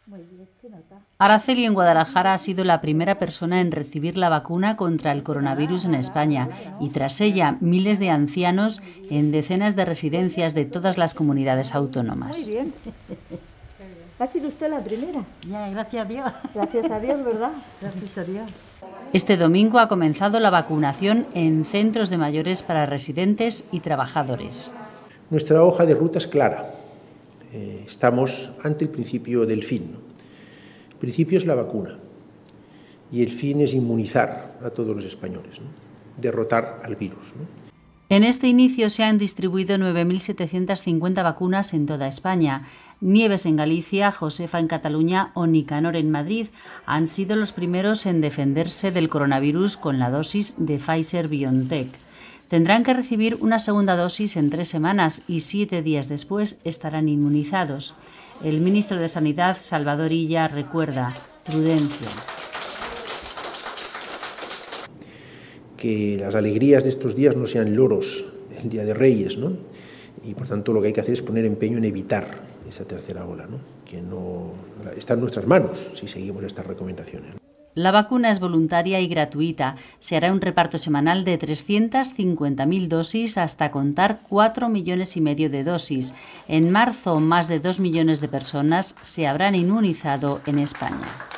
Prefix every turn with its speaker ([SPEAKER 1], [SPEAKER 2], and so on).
[SPEAKER 1] Araceli en Guadalajara ha sido la primera persona en recibir la vacuna contra el coronavirus en España y tras ella miles de ancianos en decenas de residencias de todas las comunidades autónomas.
[SPEAKER 2] Muy bien. ¿Ha sido usted la primera?
[SPEAKER 3] Ya, gracias a Dios.
[SPEAKER 2] Gracias a Dios, ¿verdad?
[SPEAKER 3] Gracias a Dios.
[SPEAKER 1] Este domingo ha comenzado la vacunación en centros de mayores para residentes y trabajadores.
[SPEAKER 4] Nuestra hoja de ruta es clara. Estamos ante el principio del fin, ¿no? El principio es la vacuna y el fin es inmunizar a todos los españoles, ¿no? Derrotar al virus, ¿no?
[SPEAKER 1] En este inicio se han distribuido 9.750 vacunas en toda España. Nieves en Galicia, Josefa en Cataluña o Nicanor en Madrid han sido los primeros en defenderse del coronavirus con la dosis de Pfizer-BioNTech. Tendrán que recibir una segunda dosis en 3 semanas y 7 días después estarán inmunizados. El ministro de Sanidad, Salvador Illa, recuerda: prudencia.
[SPEAKER 4] Que las alegrías de estos días no sean loros el Día de Reyes, ¿no? Y por tanto lo que hay que hacer es poner empeño en evitar esa tercera ola, ¿no? Que no está en nuestras manos si seguimos estas recomendaciones.
[SPEAKER 1] La vacuna es voluntaria y gratuita. Se hará un reparto semanal de 350.000 dosis hasta contar 4,5 millones de dosis. En marzo, más de 2 millones de personas se habrán inmunizado en España.